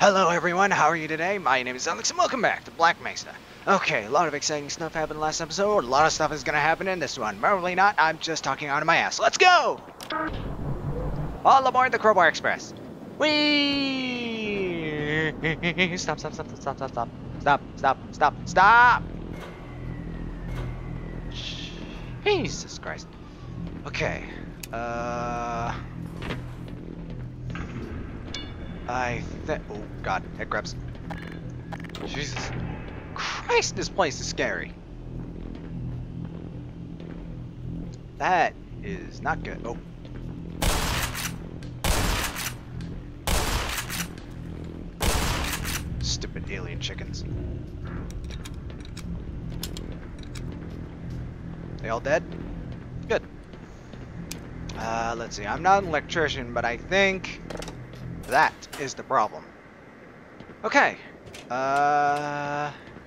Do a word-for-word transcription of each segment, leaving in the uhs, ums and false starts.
Hello everyone, how are you today? My name is Alex and welcome back to Black Mesa. Okay, a lot of exciting stuff happened last episode, a lot of stuff is gonna happen in this one. Probably not, I'm just talking out of my ass. Let's go! All aboard the Crowbar Express. Whee! Stop, stop, stop, stop, stop, stop, stop, stop, stop, stop! Jesus Christ. Okay, uh... I think. Oh God, head grabs. Jesus Christ, this place is scary. That is not good. Oh. Stupid alien chickens. They all dead? Good. Uh, let's see. I'm not an electrician, but I think that is the problem. Okay. Uh.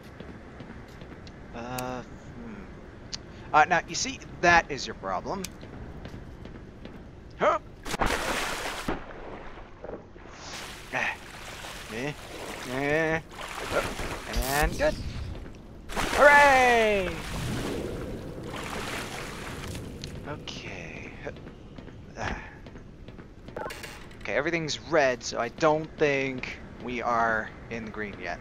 Uh. Hmm. Uh. Now you see, that is your problem. Huh. Eh. Eh. And good. Hooray! Okay. Okay, everything's red, so I don't think we are in the green yet.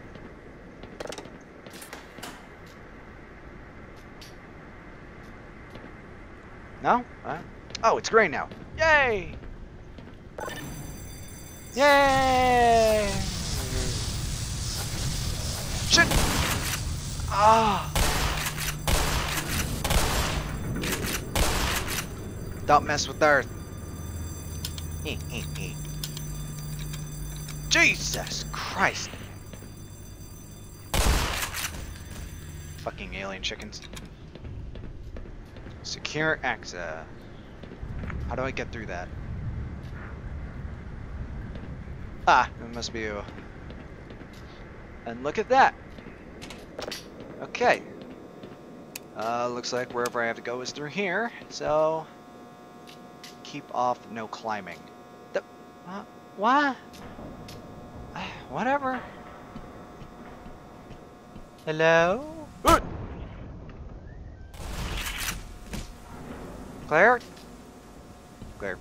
No? Uh, oh, it's gray now. Yay! Yay! Shit! Ah! Don't mess with Earth. Jesus Christ! Fucking alien chickens. Secure access. How do I get through that? Ah, it must be you. And look at that! Okay. Uh, looks like wherever I have to go is through here, so keep off no climbing. The, uh, what? Whatever. Hello? Uh. Claire? Claire.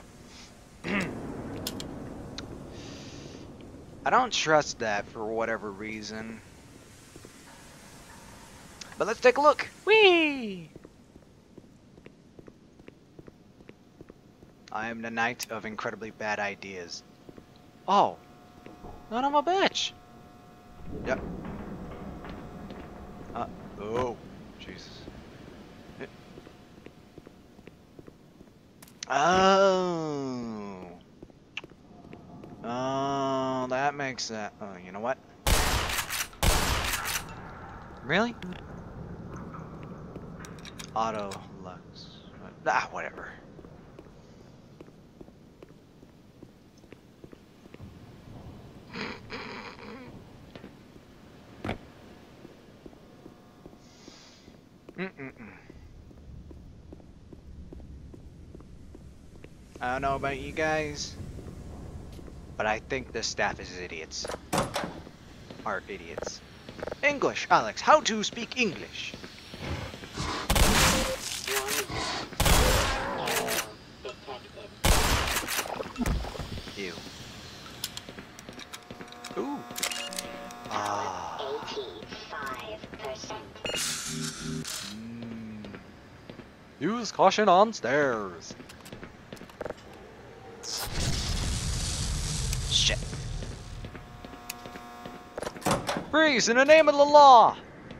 I don't trust that for whatever reason. But let's take a look. Whee! I am the knight of incredibly bad ideas. Oh. Son of a bitch. Yep. Uh, oh. Jesus. Oh. Oh, that makes sense. Oh, you know what? Really? Auto lux. Ah, whatever. Mm-mm-mm. I don't know about you guys, but I think this staff is idiots. Are idiots. English, Alex. How to speak English? Ew. Ooh. Ah. eighty-five percent. Mm. Use caution on stairs. Shit. Freeze in the name of the law.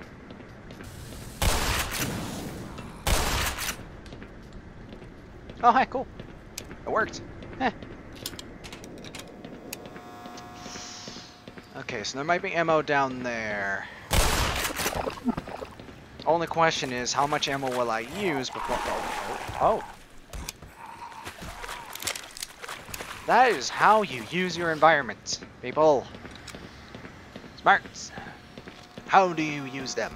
Oh, hi, cool. It worked. Heh. Okay, so there might be ammo down there. Only question is, how much ammo will I use before... Oh, oh, oh. That is how you use your environment, people. Smarts. How do you use them?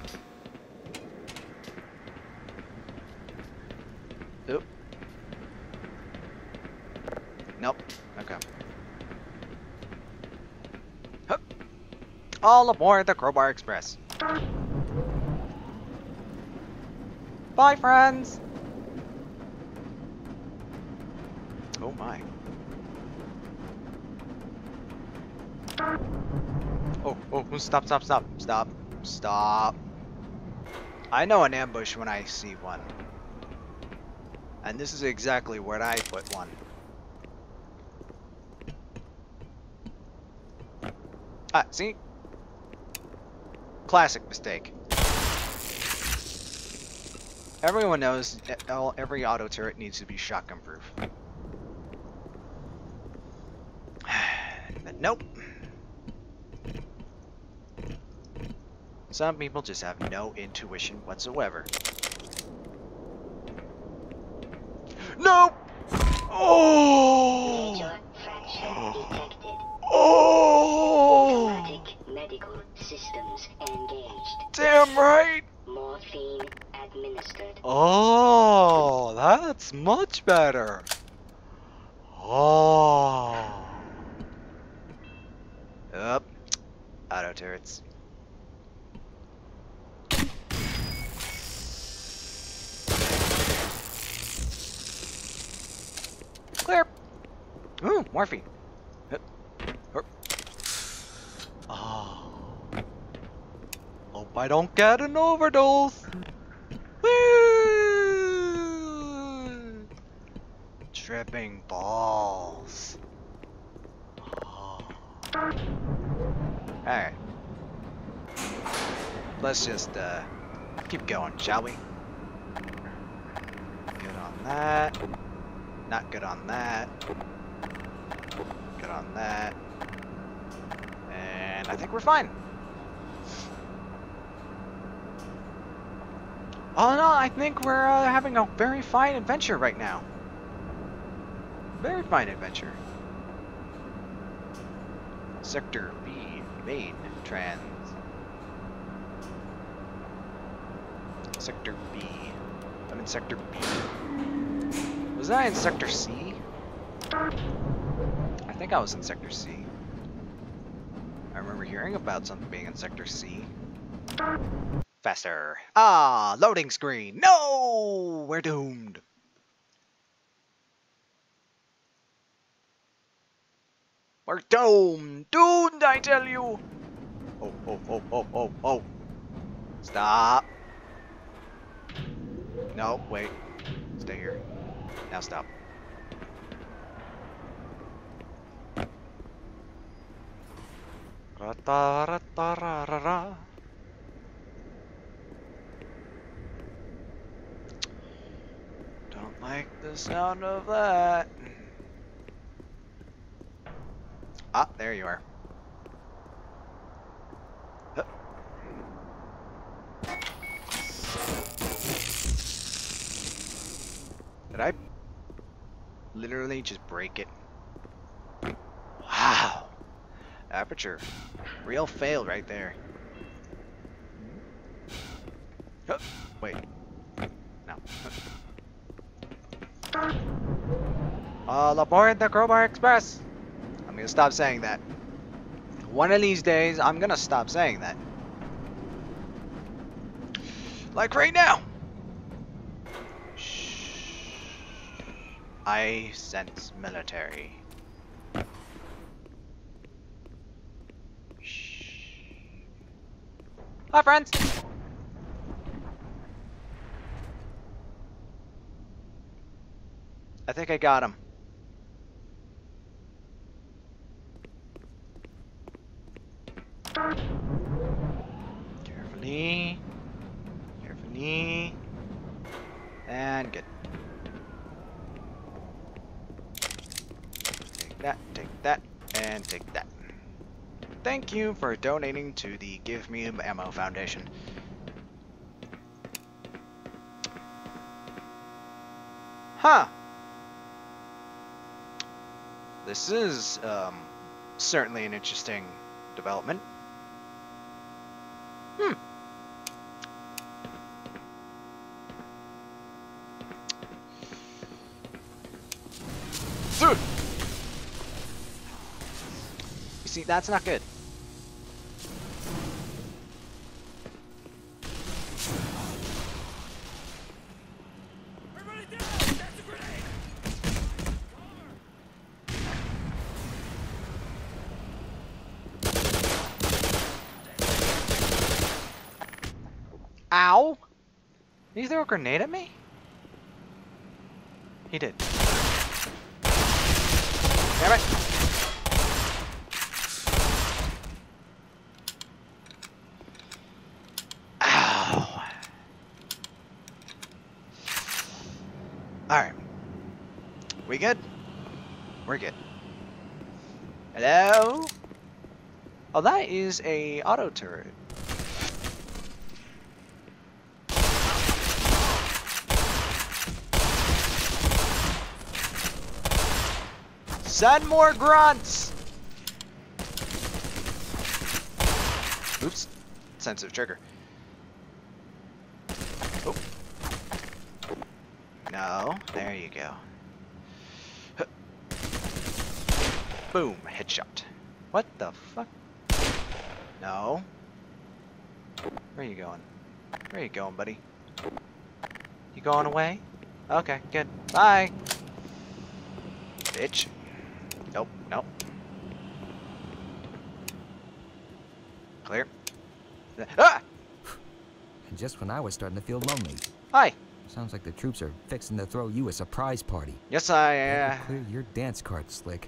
Oop. Nope. Okay. All aboard the Crowbar Express. Bye, friends! Oh my. Oh, oh, stop, stop, stop, stop, stop. I know an ambush when I see one. And this is exactly where I put one. Ah, see? Classic mistake. Everyone knows every auto turret needs to be shotgun proof. But nope. Some people just have no intuition whatsoever. Nope! Oh! Major fracture detected. Oh! Automatic medical systems engaged. Damn right! Morphine administered. Oh, that's much better. Oh. Up. Auto turrets. Clear. Ooh, morphine. Hup. Hup. Oh. Hope I don't get an overdose. Woo! Tripping balls. Oh. Alright. Let's just uh, keep going, shall we? Good on that. Not good on that. Good on that. And I think we're fine. Oh no, I think we're uh, having a very fine adventure right now. Very fine adventure. Sector B, main trans. Sector B. I'm in Sector B. Was I in Sector C? I think I was in Sector C. I remember hearing about something being in Sector C. Faster. Ah, loading screen. No! We're doomed. We're doomed. Doomed, I tell you. Oh, oh, oh, oh, oh, oh. Stop. No, wait. Stay here. Now stop. Ra-ta-ra-ta-ra-ra-ra. Don't like the sound of that. Ah, there you are. Hup. Did I literally just break it? Wow. Aperture. Real fail right there. Hup. Wait. No. All aboard the Crowbar Express. I'm gonna stop saying that. One of these days, I'm gonna stop saying that. Like right now. Shh. I sense military. Shh. Hi, friends. I think I got him. Carefully. Carefully. And good. Take that, take that, and take that. Thank you for donating to the Give Me Ammo Foundation. Huh. This is um, certainly an interesting development. Hmm. Dude! You see, that's not good. Did he throw a grenade at me? He did. Damn it! Ow! Alright. We good? We're good. Hello? Oh, that is a auto turret. Send more grunts! Oops. Sensitive trigger. Oh. No. There you go. Huh. Boom. Headshot. What the fuck? No. Where are you going? Where are you going, buddy? You going away? Okay, good. Bye! Bitch. Nope, nope. Clear. Ah! And just when I was starting to feel lonely. Hi. Sounds like the troops are fixing to throw you a surprise party. Yes, I, uh... Better clear your dance card, Slick.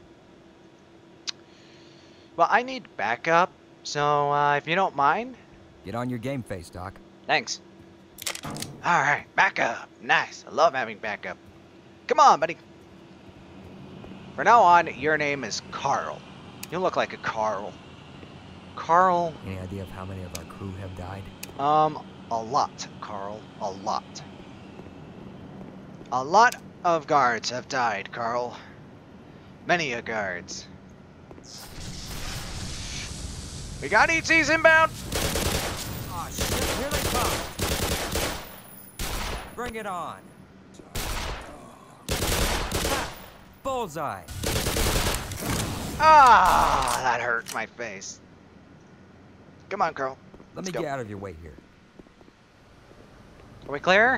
Well, I need backup, so, uh, if you don't mind... Get on your game face, Doc. Thanks. Alright, backup. Nice. I love having backup. Come on, buddy. From now on, your name is Carl. You look like a Carl. Carl... Any idea of how many of our crew have died? Um, a lot, Carl. A lot. A lot of guards have died, Carl. Many a guards. We got E Ts inbound! Oh shit, here they come! Bring it on! Ha! Bullseye! Ah, that hurt my face. Come on, Carl. Let Let's me go. get out of your way here. Are we clear?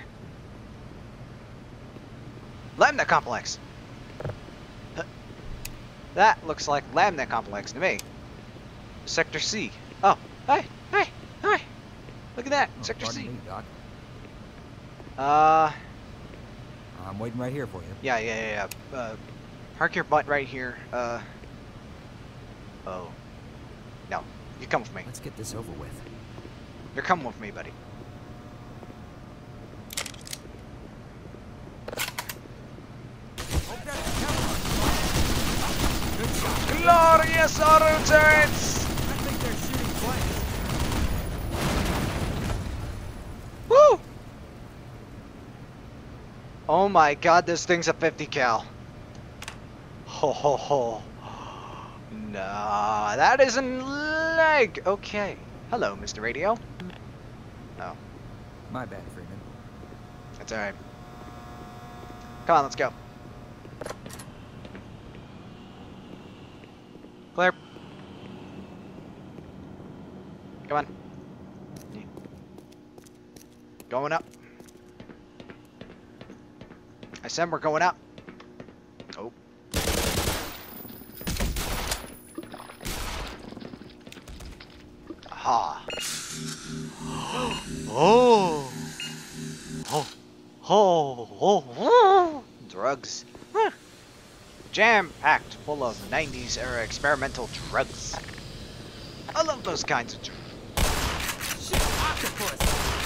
Lamna complex. Huh. That looks like Lamna complex to me. Sector C. Oh, hey, hey, hey! Look at that, Oh, Sector pardon C. me, Doc. Uh, I'm waiting right here for you. yeah, yeah, yeah. yeah. Uh, park your butt right here. Uh. Oh. No, you come with me. Let's get this over with. You're coming with me, buddy. Hope that's a Good shot. Glorious auto turrets! I think they're shooting blanks. Woo! Oh my god, this thing's a fifty cal. Ho ho ho. Nah, that isn't leg. Okay. Hello, Mister Radio. Oh, My bad, Freeman. that's alright. Come on, let's go. Clear. Come on. Going up. I said we're going up. Oh. Aha. Oh. Oh. Oh. Oh. Oh. Drugs. Huh. Jam-packed full of nineties era experimental drugs. I love those kinds of drugs. Shit, octopus!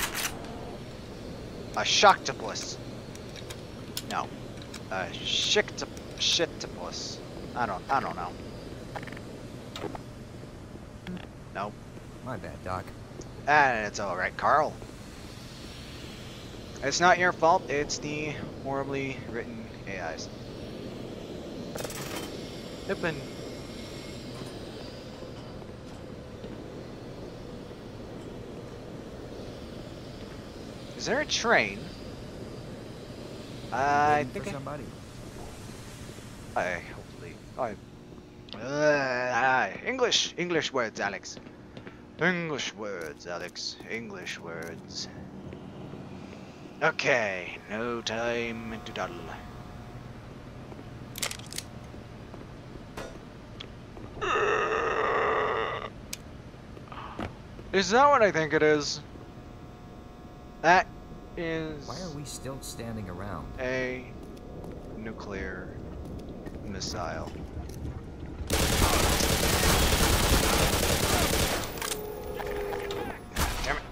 A shocktopus. No. A shicktop shittopus. I don't I don't know. No. My bad, Doc. And it's alright, Carl. It's not your fault, it's the horribly written A Is. Open. Is there a train? I Waiting think for I, somebody. I hopefully. I. Uh, English, English words, Alex. English words, Alex. English words. Okay, no time to dawdle. Is that what I think it is? That is Why are we still standing around? a nuclear missile. Damn it.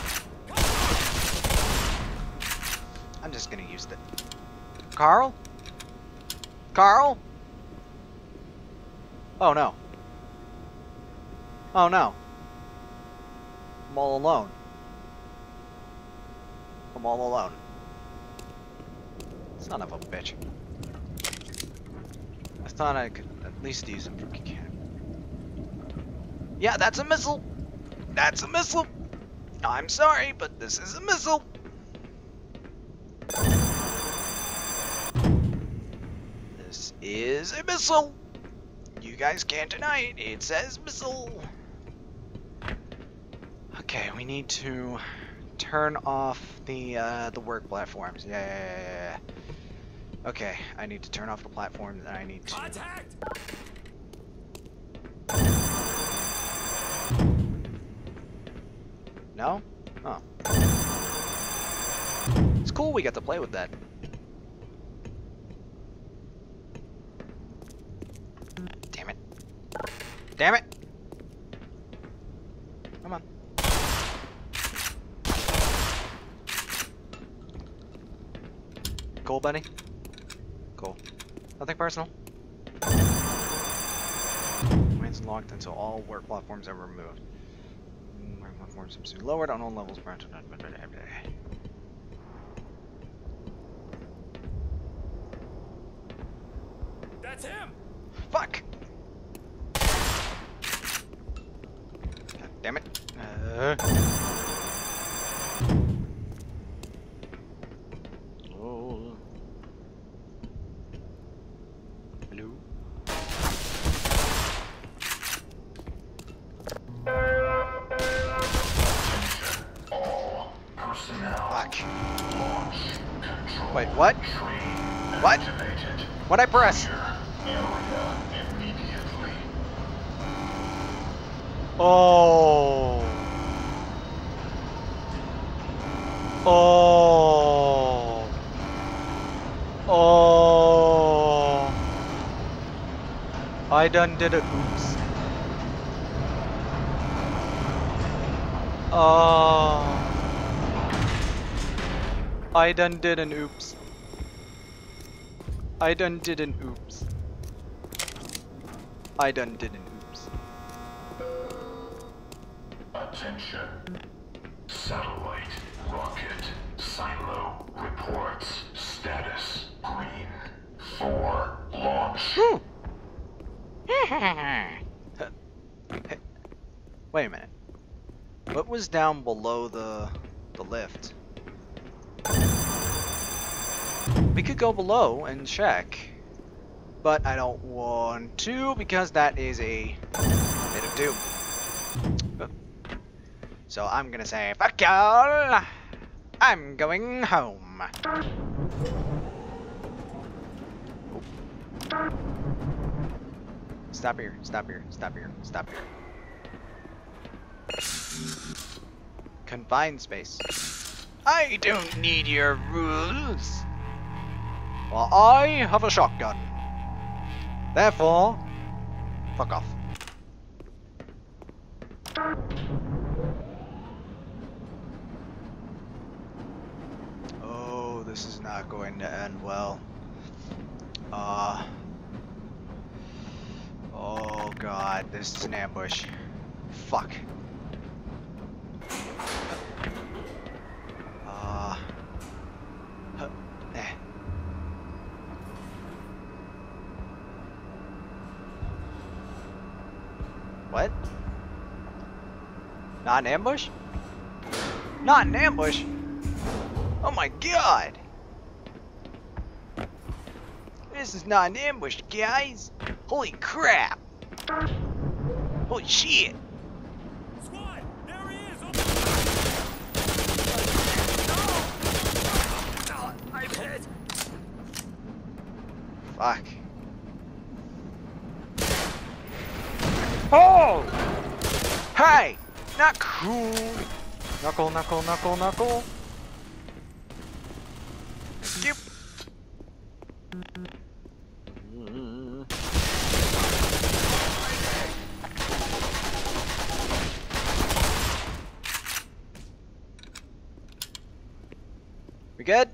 I'm just gonna use the... Carl? Carl? Oh no. Oh no. I'm all alone. I'm all alone. Son of a bitch. I thought I could at least use him for camp. Yeah, that's a missile! That's a missile! I'm sorry, but this is a missile! This is a missile! You guys can't deny it, it says missile! Okay, we need to turn off the uh, the work platforms. Yeah, yeah, yeah, yeah. Okay, I need to turn off the platforms and I need to... Contact! No? Oh. It's cool we got to play with that. Damn it. Damn it! Come on. Cool, buddy? Cool. Nothing personal. Remains locked until all work platforms are removed. Work platforms substitute lowered on all levels. That's him! Fuck! God damn it. Uh. Oh. Hello? All personnel. Fuck. Launch control. Wait, what? Train What? activated. What'd I press? Clear area immediately. Oh. Oh. Oh. I done did it. Oops. Oh. I done did an oops. I done did an oops. I done did an oops. Attention. Satellite rocket silo reports status green. For launch. Whew. Wait a minute. What was down below the the lift? We could go below and check, but I don't want to because that is a bit of doom. So I'm gonna say fuck y'all. I'm going home. Oh. Stop here, stop here, stop here, stop here. Confined space. I don't need your rules. Well, I have a shotgun. Therefore, fuck off. Oh, this is not going to end well. Uh. Oh god, this is an ambush. Fuck. Uh. Huh, eh. What? Not an ambush? Not an ambush? Oh my god! This is not an ambush, guys! Holy crap! Holy shit! Squad, there he is! Oh, I'm hit! Fuck. Oh! Hey! Not cool! Knuckle, knuckle, knuckle, knuckle. you. Mm. We good?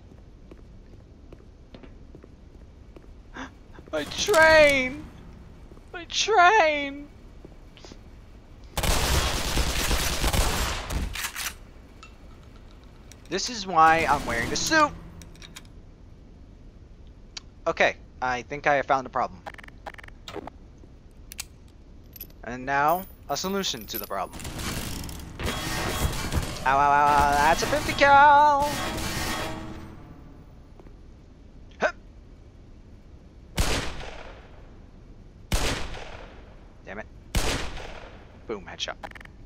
My train! My train! This is why I'm wearing the suit! Okay, I think I have found the problem. And now, a solution to the problem. Ow, ow, ow, ow, that's a fifty cal! Hup. Damn it. Boom, headshot.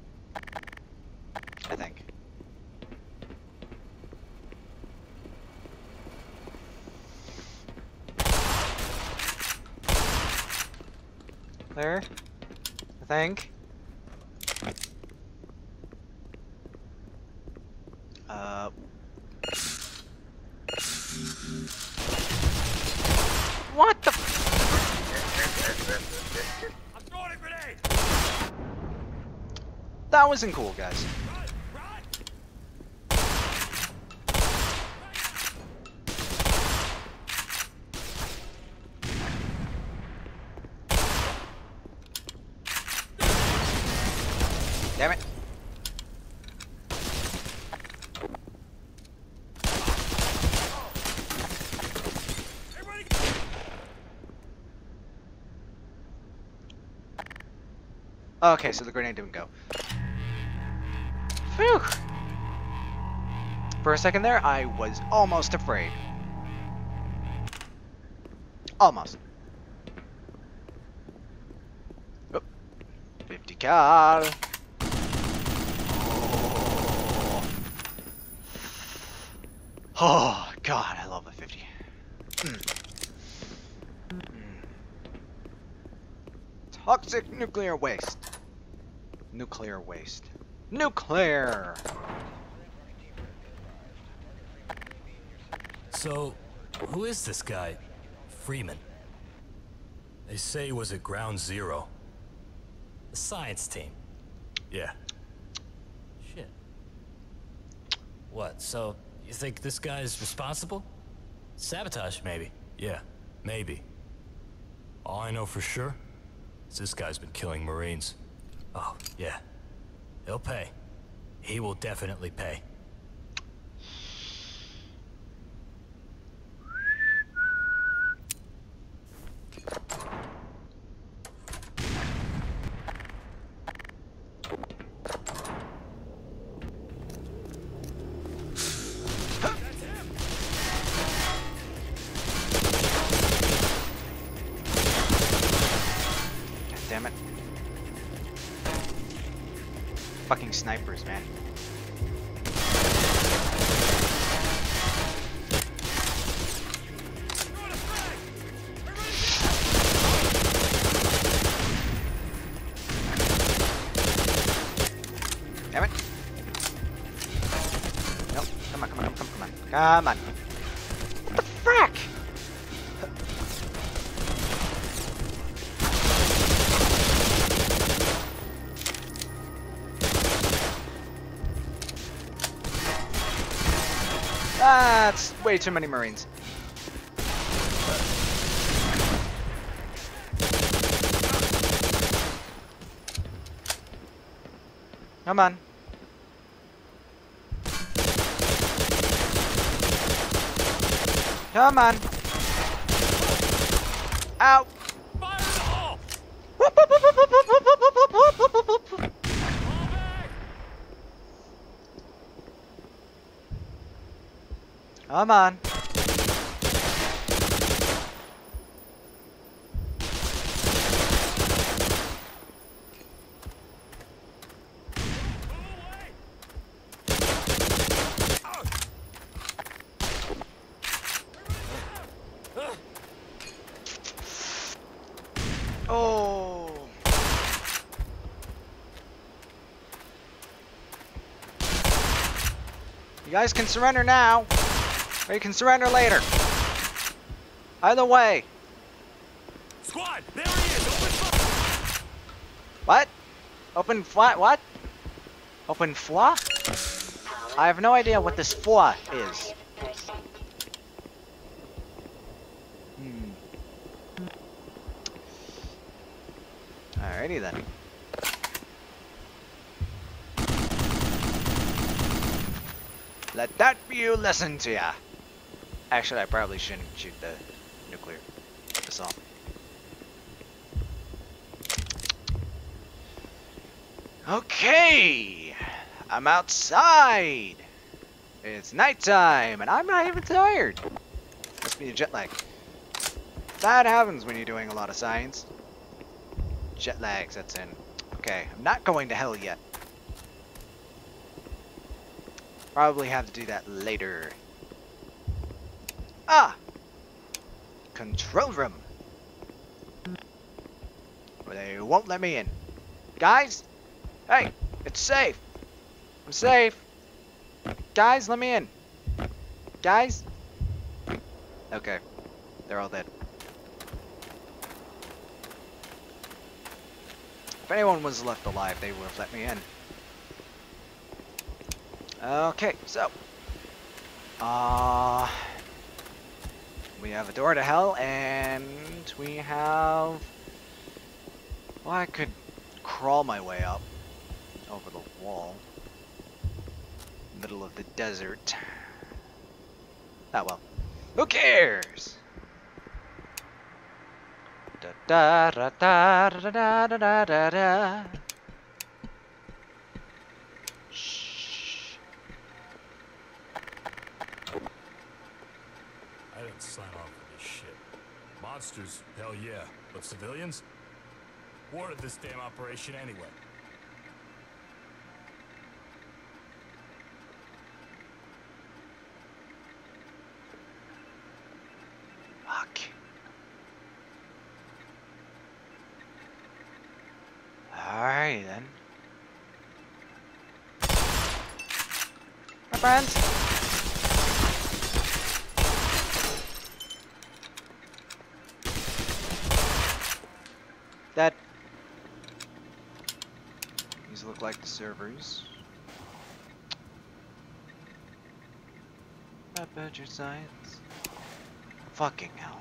I think. There. I think. Uh. What the? I'm throwing a grenade. That wasn't cool, guys. Run, run. Damn it. Everybody Okay, so the grenade didn't go. Phew. For a second there, I was almost afraid. Almost. Oh. fifty cal. Oh, God, I love a fifty. Mm. Mm. Toxic nuclear waste. Nuclear waste. Nuclear! So, who is this guy? Freeman. They say he was at Ground Zero. The science team. Yeah. Shit. What, so you think this guy's responsible? Sabotage, maybe. Yeah, maybe. All I know for sure is this guy's been killing Marines. Oh, yeah. He'll pay. He will definitely pay. Damn it. Fucking snipers, man. Damn it. Nope. Come on, come on, come on, come on. Come on. What the frack? That's way too many Marines. Come on. Come on. Ow. fire in the hole. Come on. Oh. You guys can surrender now. Or you can surrender later. Either way. Squad, there he is. Open fire. What? Open flat? What? Open flaw? I have no idea what this flaw is. five percent. Hmm. Alrighty then. Let that be a lesson to ya. Actually, I probably shouldn't shoot the nuclear missile. Okay, I'm outside. It's nighttime, and I'm not even tired. Must be a jet lag. That happens when you're doing a lot of science. Jet lag sets in. Okay, I'm not going to hell yet. Probably have to do that later. Ah! Control room. Well, they won't let me in. Guys? Hey, it's safe. I'm safe. Guys, let me in. Guys? Okay. They're all dead. If anyone was left alive, they would have let me in. Okay, so. Uh, we have a door to hell, and we have... Well, I could crawl my way up over the wall. Middle of the desert. Ah, well. Who cares? Da da da da da da da da da. Shh. I didn't sign on for this shit. Monsters, hell yeah. But civilians? Wanted this damn operation anyway. Fuck. Alright then. My friends. That. These look like the servers. Aperture science. Fucking hell.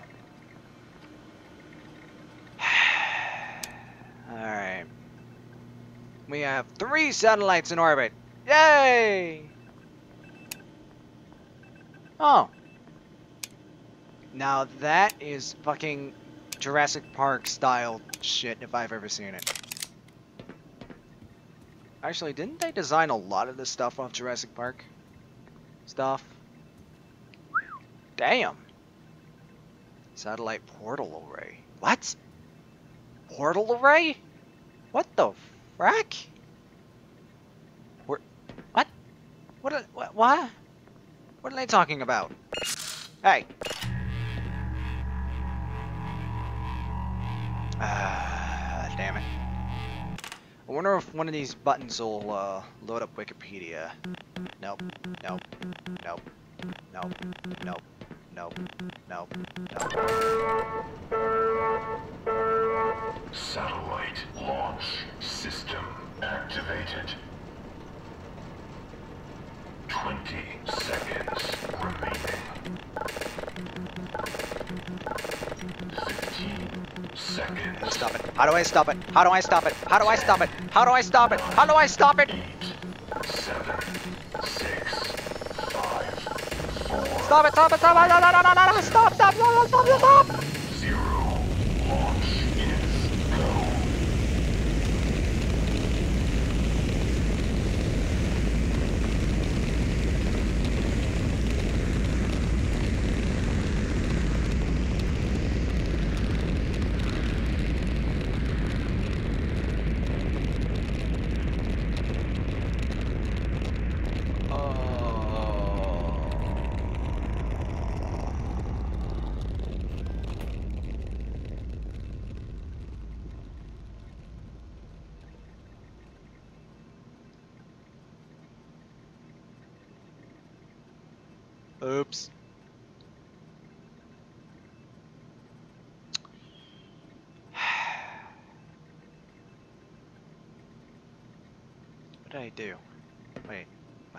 Alright. We have three satellites in orbit. Yay! Oh. Now that is fucking Jurassic Park style shit if I've ever seen it. Actually, didn't they design a lot of this stuff off Jurassic Park stuff? Damn. Satellite portal array. What? Portal array? What the frack? Where, what? What? Are, what? What? What are they talking about? Hey. Ah, damn it. I wonder if one of these buttons will uh, load up Wikipedia. Nope. Nope. Nope. Nope. Nope. Nope. Nope. Nope. Satellite launch system activated. Twenty seconds remaining. Fifteen seconds. Stop it. How do I stop it? How do I stop it? How do I stop it? How do I stop it? How do I stop it? Eight, seven, six, five, four. Stop it! Stop it! Stop it! No! No! No! No! No! Stop! Stop! Stop! Stop! Stop! Stop! Zero. Launch is go. Oops. did I do? Wait, what?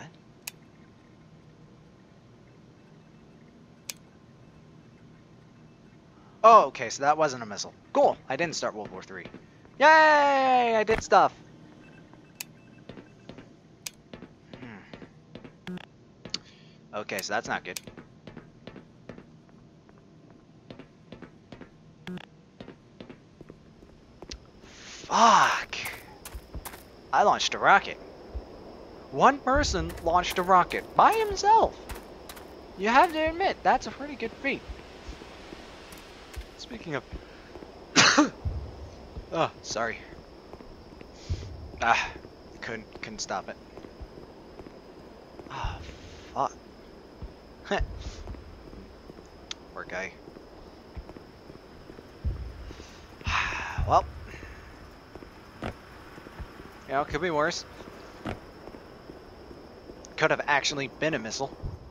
Oh, okay, so that wasn't a missile. Cool, I didn't start World War Three. Yay, I did stuff. Hmm. Okay, so that's not good. Fuck. I launched a rocket. One person launched a rocket by himself. You have to admit, that's a pretty good feat. Speaking of... oh, sorry. Ah, couldn't, couldn't stop it. Ah, fuck. Poor guy. Well. You know, it could be worse. Could have actually been a missile.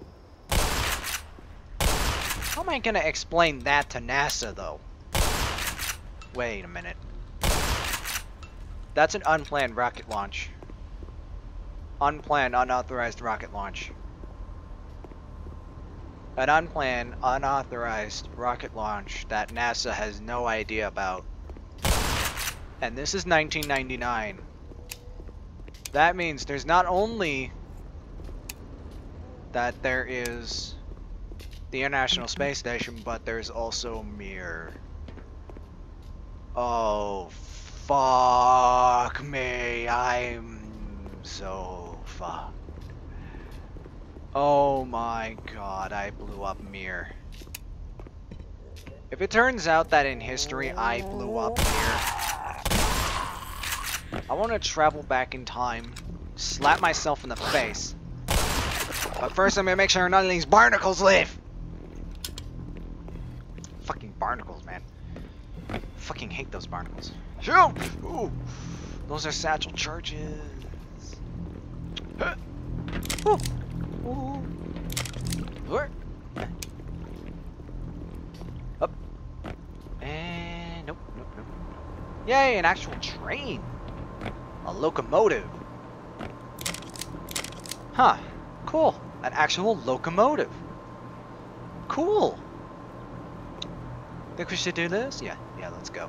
How am I gonna explain that to NASA, though? Wait a minute. That's an unplanned rocket launch. Unplanned, unauthorized rocket launch. An unplanned, unauthorized rocket launch that NASA has no idea about. And this is nineteen ninety-nine. That means there's not only that there is the International Space Station, but there's also Mir. Oh, fuck me. I'm so fucked. Oh my god, I blew up Mir. If it turns out that in history I blew up Mir, I want to travel back in time, slap myself in the face. But first I'm gonna make sure none of these barnacles live! Fucking barnacles, man. I fucking hate those barnacles. Shoot! Ooh. Those are satchel charges. Huh. Ooh. Ooh. Where? Up. And nope, nope, nope. Yay, an actual train. A locomotive. Huh. Cool. An actual locomotive. Cool. Think we should do this? Yeah, yeah, let's go.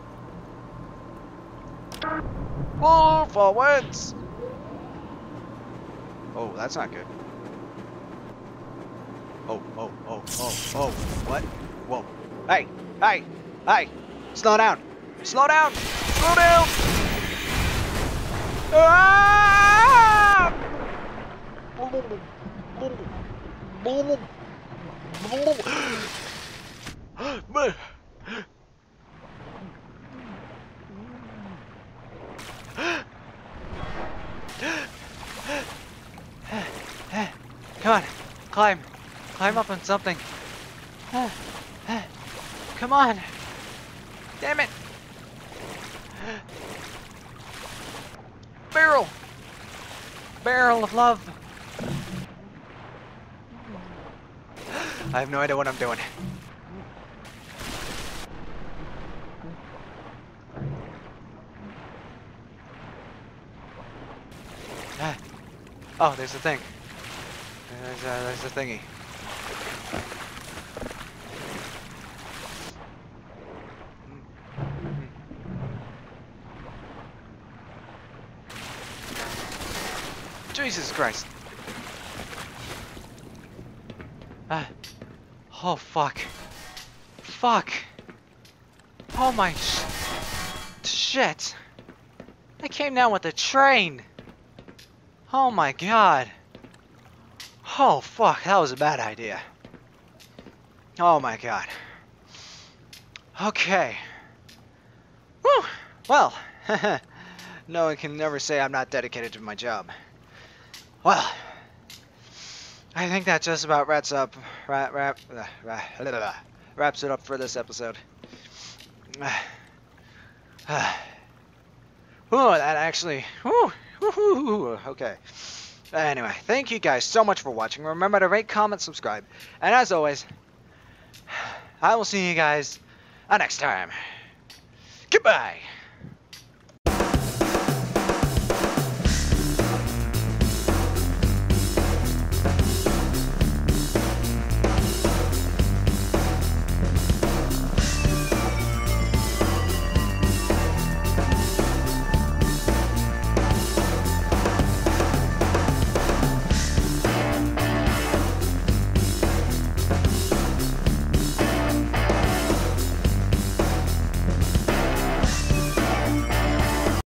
Move forwards! Oh, that's not good. Oh, oh, oh, oh, oh, what? Whoa. Hey, hey, hey! Slow down! Slow down! Slow down! Ah! Come on, climb, climb up on something. Come on, damn it. Barrel, barrel of love. I have no idea what I'm doing. Ah. Oh, there's the thing. There's, uh, there's the thingy. Jesus Christ. Ah. Oh, fuck. Fuck. Oh my sh shit. I came down with a train. Oh my god. Oh fuck, that was a bad idea. Oh my god. Okay. Whew. Well, no one can never say I'm not dedicated to my job. Well, I think that just about wraps up wrap, wrap, uh, wrap, wraps it up for this episode. Oh, that actually. Whew, whew, okay. Anyway, thank you guys so much for watching. Remember to rate, comment, subscribe. And as always, I will see you guys next time. Goodbye.